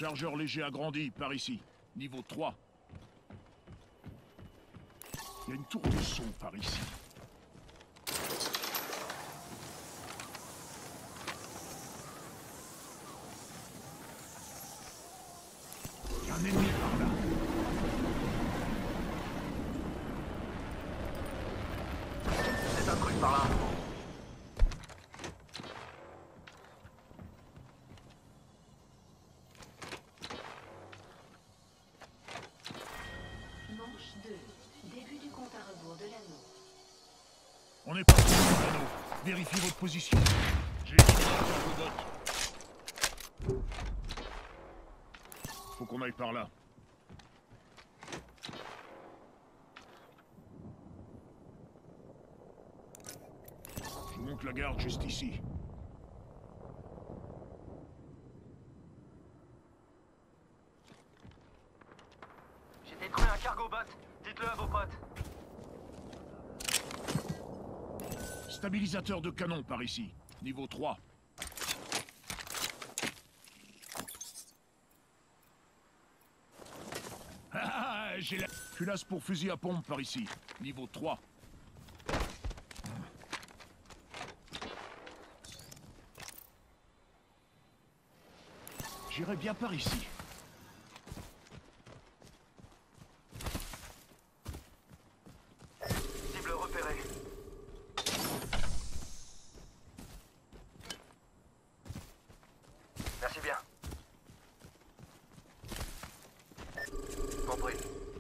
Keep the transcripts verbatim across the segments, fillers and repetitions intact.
Chargeur léger agrandi, par ici. Niveau trois. Il y a une tour de son par ici. Il y a un ennemi par là. C'est un truc par là. Manche deux. Début du compte à rebours de l'anneau. On est parti sur l'anneau. Vérifiez votre position. J'ai éliminé le bot. Faut qu'on aille par là. Je monte la garde juste ici. J'ai détruit un cargo bot. Dites-le à vos potes. Stabilisateur de canon par ici. Niveau trois. Ah, j'ai la... Culasse pour fusil à pompe par ici. Niveau trois. J'irai bien par ici. Cible repérée. Merci bien. Compris.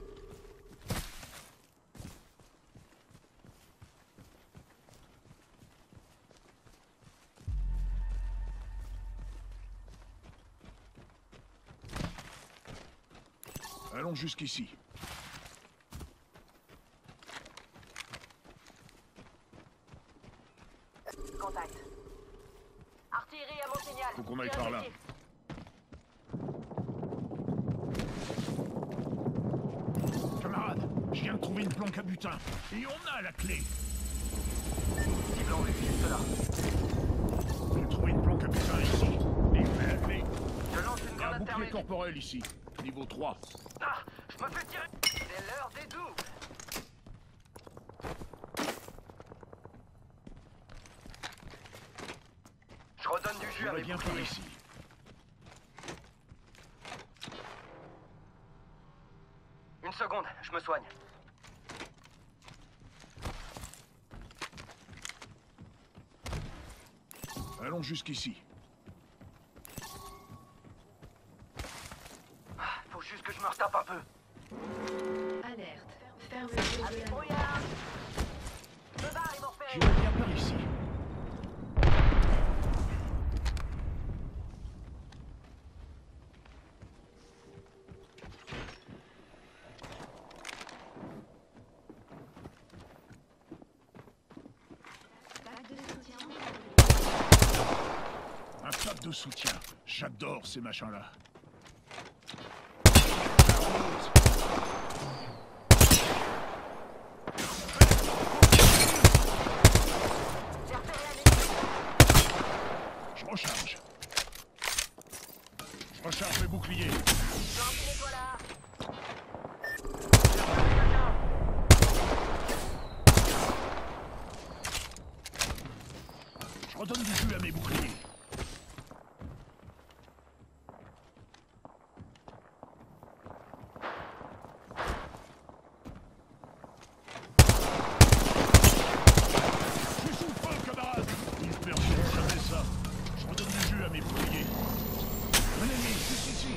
Allons jusqu'ici. Contact. Artillerie à mon signal. Faut qu'on aille par là. Camarade, je viens de trouver une planque à butin. Et on a la clé. Cible en vue, juste là. J'ai trouvé une planque à butin ici. Et on a la clé. Je lance une Il y a un grenade bouclier thermique. corporel ici. Niveau trois. Ah, je me fais tirer. C'est l'heure des doubles. Je redonne du jus à J'irai mes bien par boucliers. ici. Une seconde, je me soigne. Allons jusqu'ici. Faut juste que je me retape un peu. Alerte. Fermeture de Avec l'anneau. brouillard. Me barre, ils m'ont repéré. J'irai bien par ici. Pack de soutien. Un pack de soutien. J'adore ces machins-là. J'ai repéré un ennemi. Je recharge. Je recharge mes boucliers. Gentil, toi là. Je redonne du jus à mes boucliers. Je suis sous le feu, camarade. Ils ne perdront jamais ça. Je redonne du jus à mes boucliers. Un ennemi, juste ici.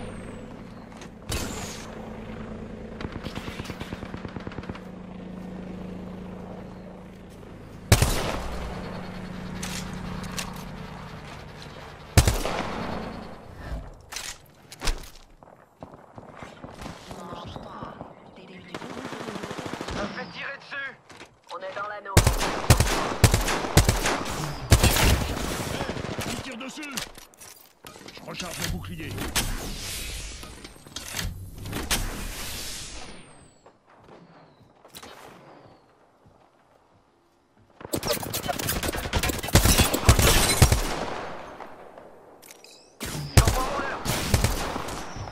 Manche trois. Début du compte à rebours. Je me fais tirer dessus. On est dans l'anneau. Il tire dessus. Je recharge mes boucliers. J'envoie mon heure.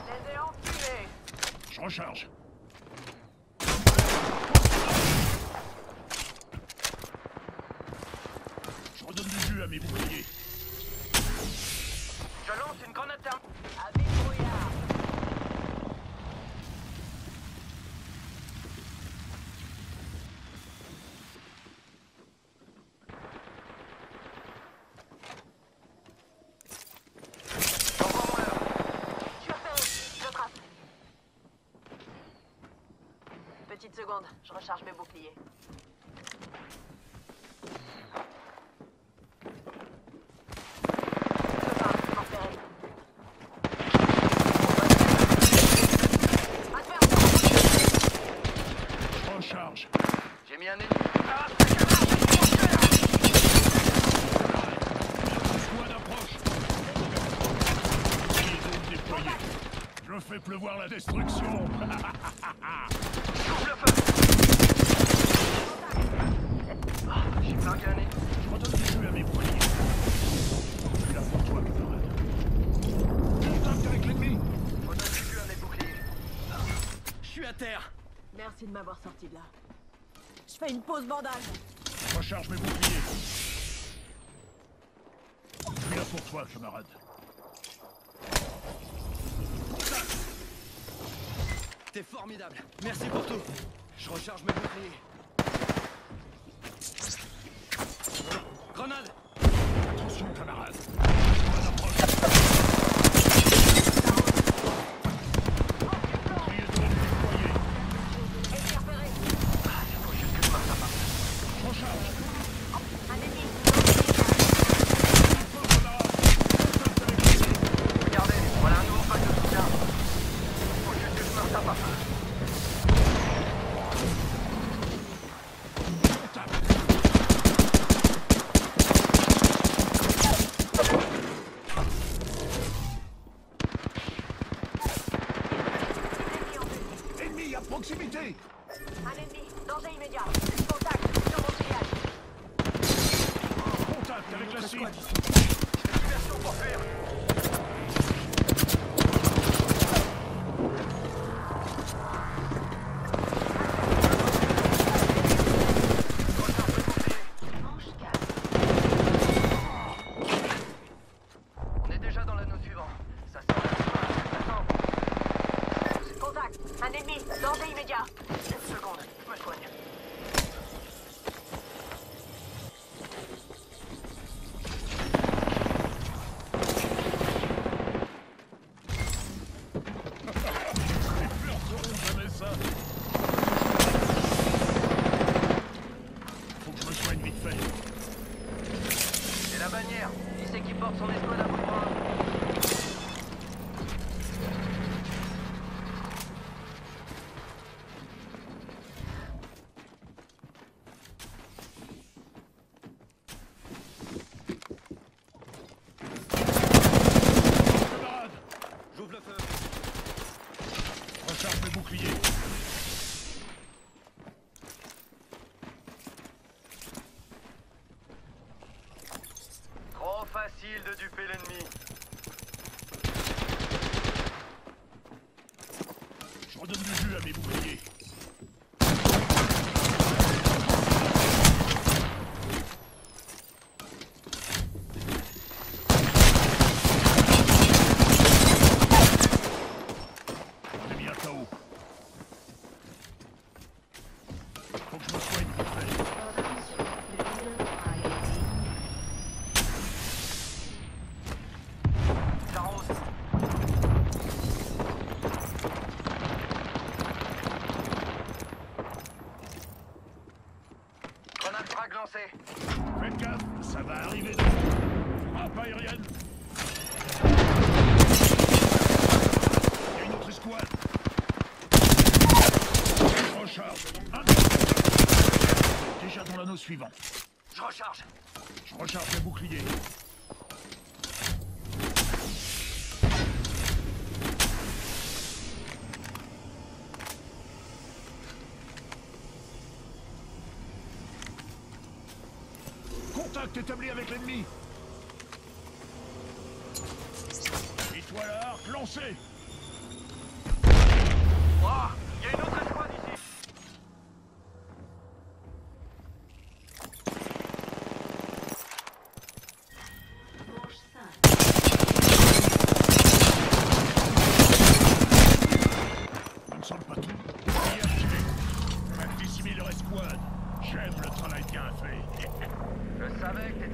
à mes boucliers. Je lance une grenade thermique. Avec brouillard. J'envoie mon leurre. Je suis repéré. Je trace. Petite seconde, je recharge mes boucliers. Le bar, ils m'ont repéré. Recharge. J'ai mis un ennemi. Ah, Squad approche. Liaison déployée. Je fais pleuvoir la destruction. J'ouvre le feu. Ah, j'ai flingué un ennemi. Je redonne du jeu à mes boucliers. Je suis là pour toi, camarade. Contact avec l'ennemi. Redonne du jus à mes boucliers. Je suis à terre. Merci de m'avoir sorti de là. Je fais une pause bandage. Recharge mes boucliers. Je suis là pour toi, camarade. T'es formidable. Merci pour tout. Je recharge mes boucliers. Grenade. Attention, camarade. Squad approche. Liaison déployée. Ennemi repéré. Il faut juste que je marche à part. Recharge. Un ennemi. Contact avec l'ennemi. Regardez, voilà un nouveau pack de soutien. Il faut juste que je marche à part. Ennemi à proximité. Un ennemi. Danger immédiat. Contact sur mon sillage. Contact avec la cible. Diversion pour fuir. Manche quatre. On est déjà dans l'anneau suivant. Ça sent la attends. Contact. Un ennemi. Danger immédiat. Une seconde, je me soigne. Les fleurs seront jamais ça. Faut que je me soigne vite fait. Et la bannière. Qui c'est qui porte son escouade à bout de bras? Camarade, J'ouvre le feu. recharge mes boucliers. Trop facile de duper l'ennemi. Je redonne du jus à mes boucliers. On est mis à K O. Faut que je me soigne vite fait. J'arrose. Grenade frag lancée. Faites gaffe, ça va arriver. Frappe aérienne. Il y a une autre escouade. Recharge. Un. Déjà dans l'anneau suivant. Je recharge. Je recharge mes boucliers. Contact établi avec l'ennemi. Étoile à arc lancée. Ouah, il y a une autre escouade ici.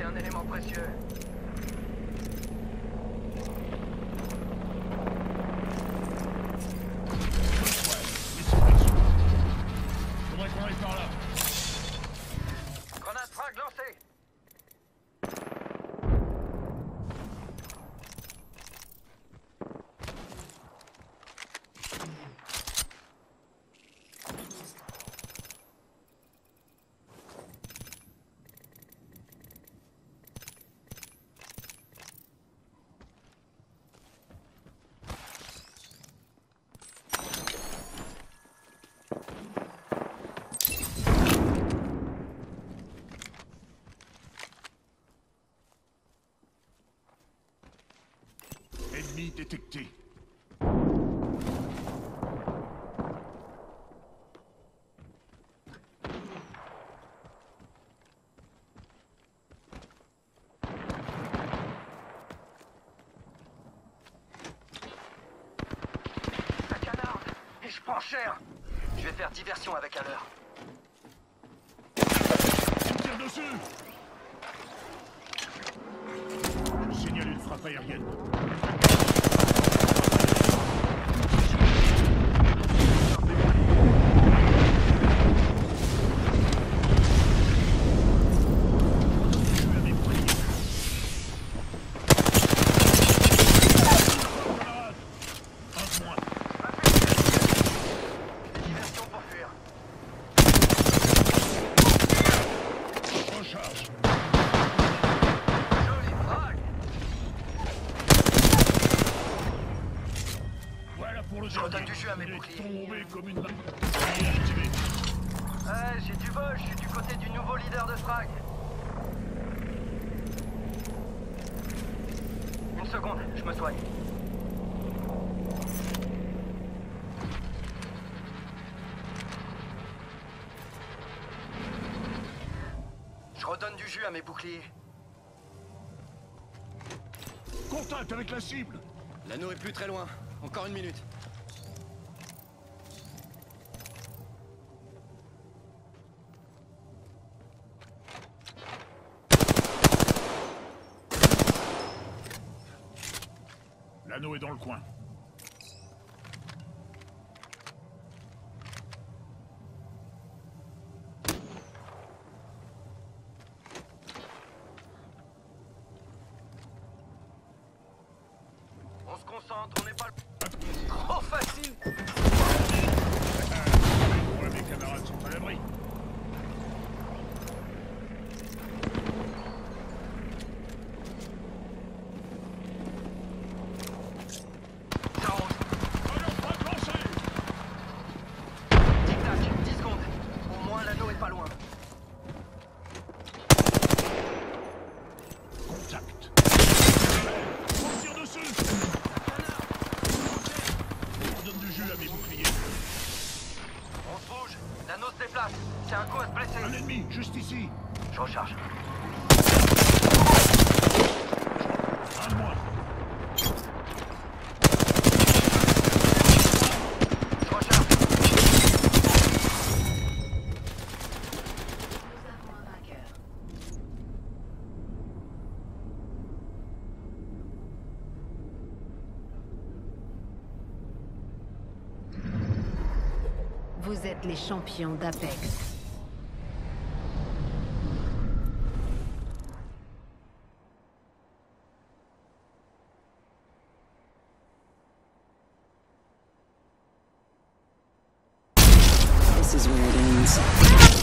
C'était un élément précieux. Faudrait qu'on aille par là. Grenade frag lancée. Ennemi détecté. Ça canarde. Et je prends cher. Je vais faire diversion avec à l'heure. On tire dessus. Je signale une frappe aérienne. Diversion pour fuir. Recharge. Joli frag. Voilà pour le Je redonne dernier. du jus à mes Il est boucliers. tombé comme une main. Il est activé. Ouais, j'ai du bol, je suis du côté du nouveau leader de frag. Une seconde, je me soigne. Je redonne du jus à mes boucliers. Contact avec la cible. L'anneau est plus très loin. Encore une minute. L'anneau est dans le coin. On se concentre, on n'est pas... Trop facile. Ouais, mes camarades sont à l'abri. Ça roule. Alors, frappe lancée. Tic-tac, dix secondes. Au moins l'anneau est pas loin. Contact. On tire dessus. Je donne du jus à mes boucliers. On se bouge. L'anneau se déplace. C'est un coup à se Un blesser. ennemi, juste ici. Je recharge. Un de moins. Je recharge. Nous avons un vainqueur. Vous êtes les champions d'Apex. This is where it ends.